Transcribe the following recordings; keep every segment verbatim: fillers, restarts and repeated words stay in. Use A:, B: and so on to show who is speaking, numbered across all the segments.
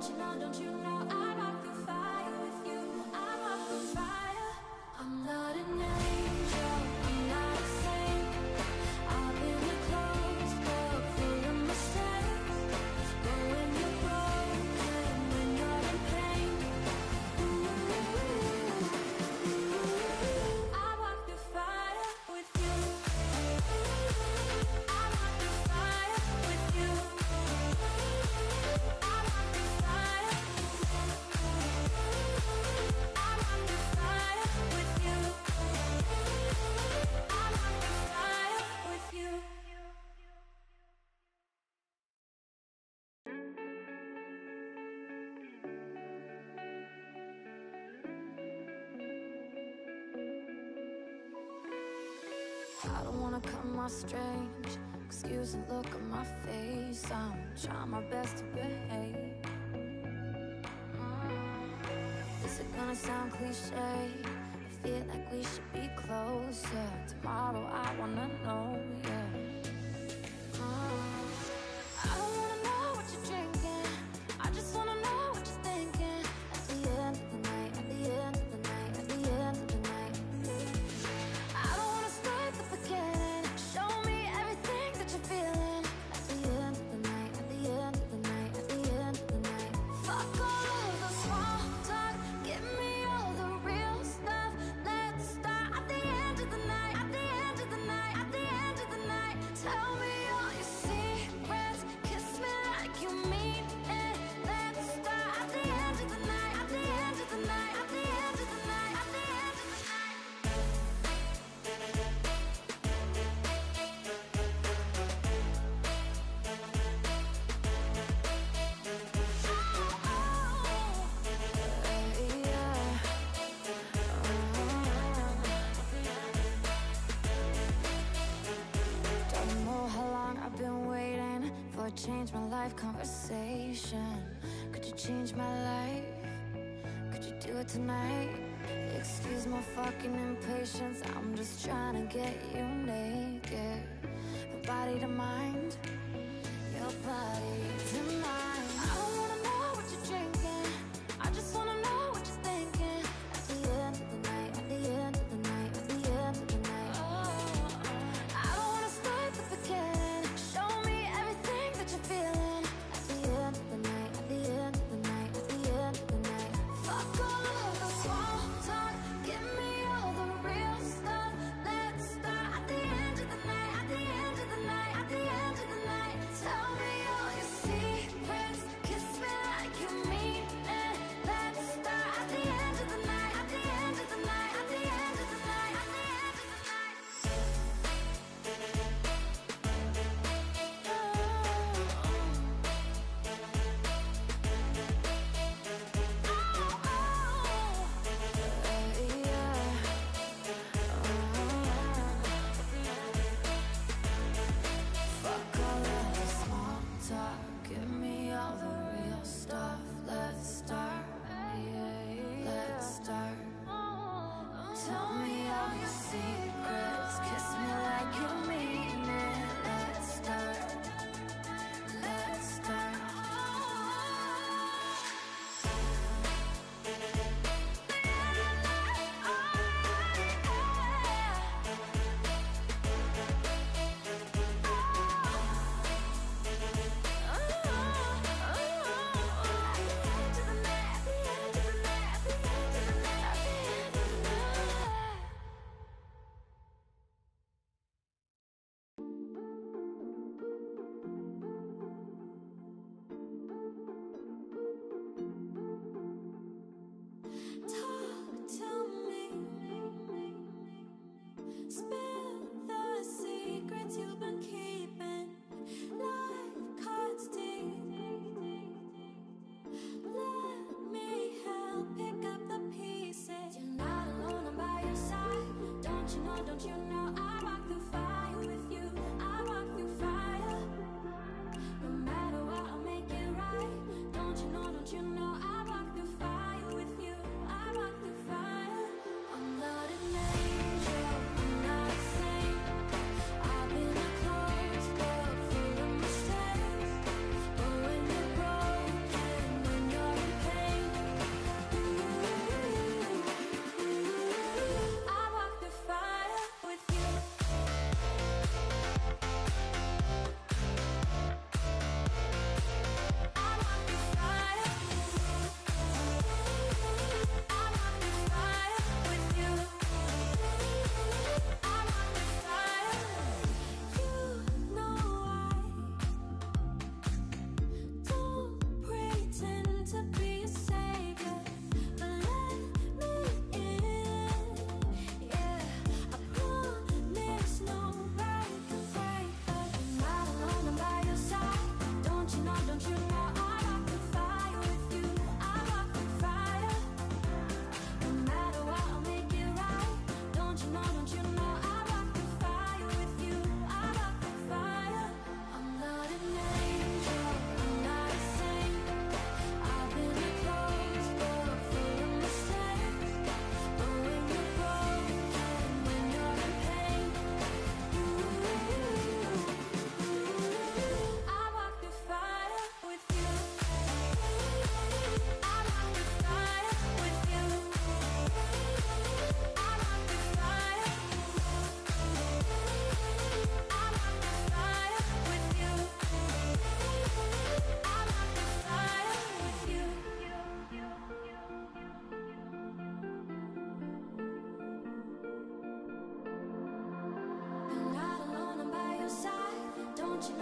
A: Don't you know, don't you know, I walk through fire with you. I walk through fire. I'm not an angel, I'm not a saint. I've been a closed book full of mistakes. But when you're broken, when you're in pain, ooh, I walk through fire with you. I walk through fire with you. I walk through fire. I walk through fire with you. I walk through fire with you. I don't wanna come off strange. Excuse the look on my face. I'm trying my best to behave. Mm. Is it gonna sound cliche? I feel like we should be closer. Tomorrow I wanna know, yeah. Mm. I don't wanna know what you're drinking. I just wanna know what you're thinking. At the end of the night, at the end of the night, at the end of the night. I don't wanna start the beginning. Show me everything that you're feeling. At the end of the night, at the end of the night, at the end of the night. Fuck all of the small talk. Give me all the real stuff. Let's start at the end of the night, at the end of the night, at the end of the night. Tell me all your secrets. Kiss me like you mean it. Let's start at the end of the night, at the end of the night, at the end of the night, at the end of the night. Don't know how long I've been waiting for a change my life conversation. Could you change my life? Could you do it tonight? Excuse my fucking impatience. I'm just trying to get you naked. From body to mind, your body to mine. I don't wanna know what you're drinking. I just wanna know what you're thinking. At the end of the night, at the end of the night, at the end of the night. I don't wanna start the beginning. Show me everything that you're feeling. At the end of the night, at the end of the night, at the end of the night. Fuck all of the small talk. Give me all the real stuff. Let's start at the end of the night, at the end of the night, at the end of the night. Tell me all your secrets. Kiss me like you mean it. Let's start at the end of the night, at the end of the night, at the end of the night, at the end of the night. Fuck all of the small talk. Give me all the real stuff. Let's start. Let's start. Tell me all your secrets. Kiss me like you mean it. Let's start. Let's start. Talk to me. Spill the secrets you've been keeping. Life cuts deep. Let me help pick up the pieces. You're not alone, I'm by your side. Don't you know, don't you know, I walk through fire with you. I walk through fire. No matter what, I'll make it right. Don't you know, don't you know, I walk through fire with you. I walk through fire. I'm not an angel, I'm not a saint. I've been a closed book full of mistakes. But when you're broken, when you're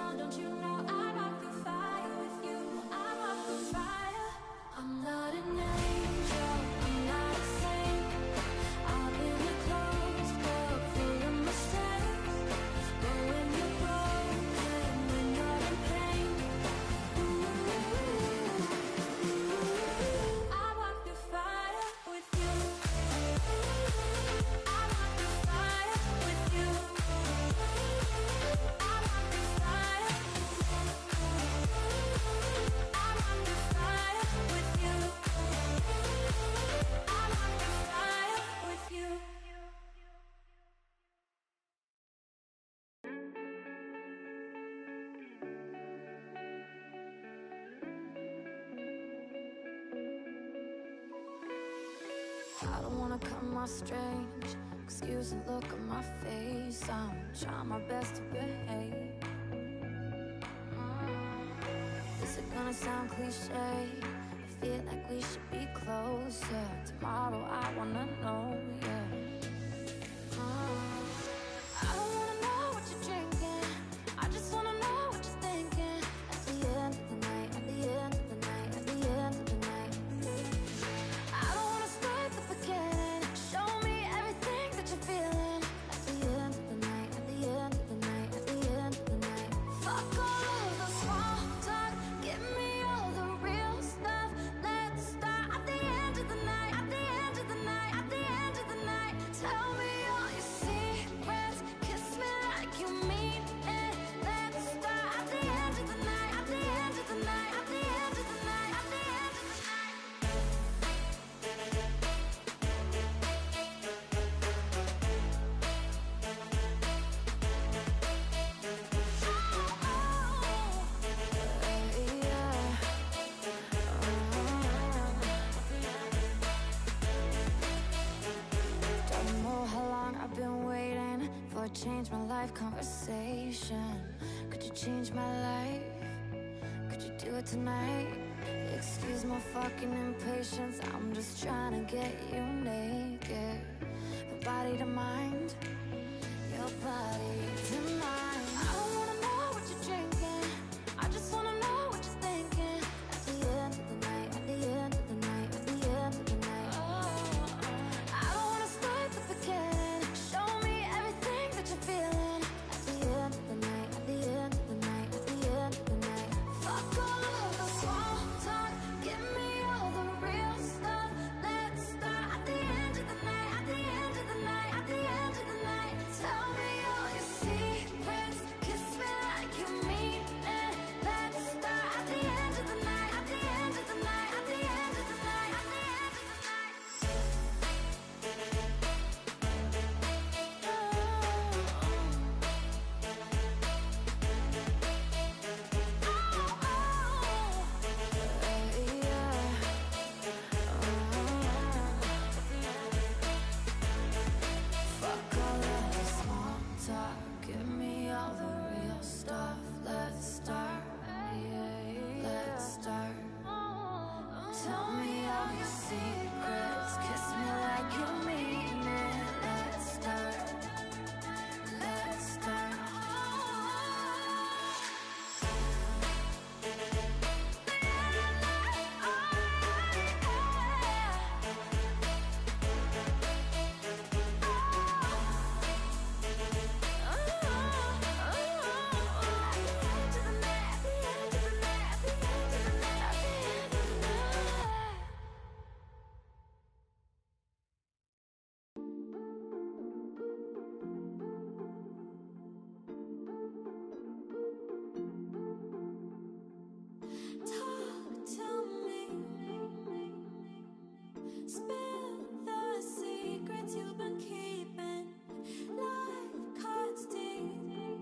A: know, don't you know I walk through fire with you. I walk through fire. I'm not an angel, I'm not a saint. I've been a closed book full of mistakes. But when you're broken, when you're in pain, ooh, I walk through fire with you. I walk through fire with you. I walk through fire. I walk through fire with you. I walk through fire with you. I don't wanna come off strange. Excuse the look on my face. I'm trying my best to behave. Mm. Is it gonna sound cliche? I feel like we should be closer. Tomorrow I wanna know, yeah. Mm. I don't wanna know what you're drinking. I just wanna know what you're thinking. At the end of the night, at the end of the night, at the end of the night. I don't wanna start the beginning. Show me everything that you're feeling. At the end of the night, at the end of the night, at the end of the night. Fuck all of the small talk. Give me all the real stuff. Let's start at the end of the night, at the end of the night, at the end of the night. Tell me all your secrets. Kiss me like you mean it. Let's start at the end of the night, at the end of the night, at the end of the night, at the end of the night. Don't know how long I've been waiting for a change my life conversation. Could you change my life? Could you do it tonight? Excuse my fucking impatience. I'm just trying to get you naked. From body to mind, your body to mine. I don't wanna know what you're drinking. I just wanna know what you're thinking. At the end of the night, at the end of the night, at the end of the night. I don't wanna start the beginning. Show me everything that you're feeling. At the end of the night, at the end of the night, at the end of the night. Fuck all of the small talk. Give me all the real stuff. Let's start at the end of the night, at the end of the night, at the end of the night. Tell me all your secrets. Kiss me like you mean it. Let's start at the end of the night, at the end of the night, at the end of the night, at the end of the night. Fuck all of the small talk. Give me all the real stuff. Let's start. Let's start. Tell me all your secrets. Kiss me like you mean it. Let's start. Let's start. Talk to me. Spill the secrets you've been keeping. Life cuts deep.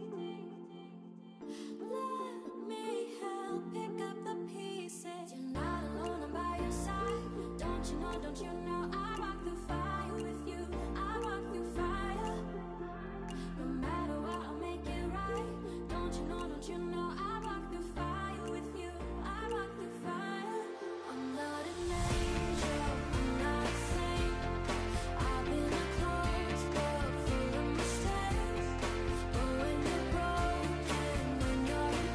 A: Let me help pick up the pieces. You're not alone, I'm by your side. Don't you know, don't you know I walk through fire with you. I walk through fire. No matter what, I'll make it right. Don't you know, don't you know I walk through fire with you. I walk through fire. I'm not an angel, I'm not a saint. I've been a closed book full of mistakes. But when you're broken, when you're in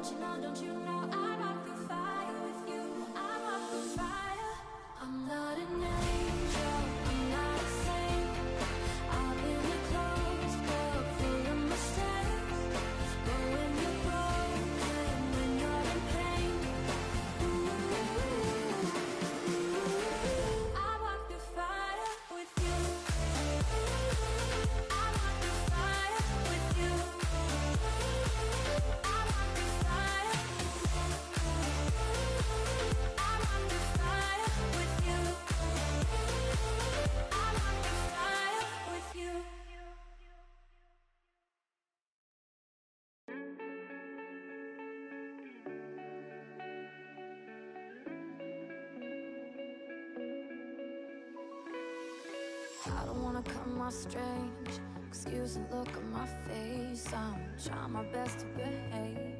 A: don't you know, don't you know I walk through fire with you. I walk through fire. I'm not an angel, I'm not a saint. I've been a closed book full of mistakes. But when you're broken, when you're in pain, ooh, I walk through fire with you. I walk through fire with you. I walk through fire. I walk through fire with you. I walk through fire with you. I don't wanna come off strange. Excuse the look on my face. I'm trying my best to behave.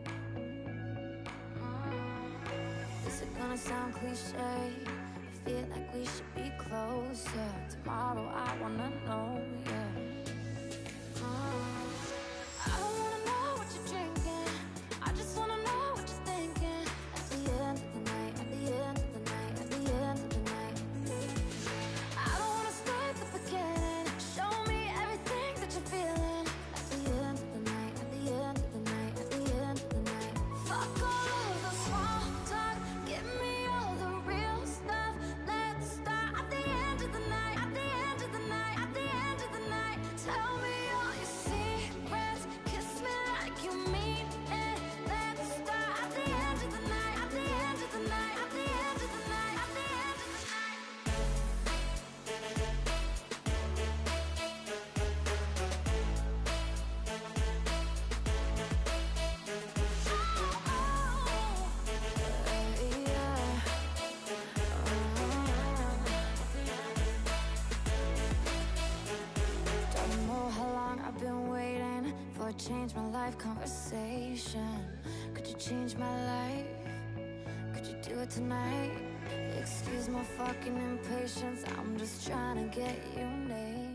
A: Mm. Is it gonna sound cliche? I feel like we should be closer. Tomorrow I wanna know, yeah. Mm. I don't wanna know what you're drinking. I just wanna know what you're thinking. At the end of the night, at the end of the night, at the end of the night. I don't wanna start the beginning. Show me everything that you're feeling. At the end of the night, at the end of the night, at the end of the night. Fuck all of the small talk. Give me all the real stuff. Let's start at the end of the night, at the end of the night, at the end of the night. Tell me all your secrets. Kiss me like you mean it. Let's start at the end of the night, at the end of the night, at the end of the night, at the end of the night. Don't know how long I've been waiting for a change my life conversation. Could you change my life? Could you do it tonight? Excuse my fucking impatience, I'm just trying to get you naked.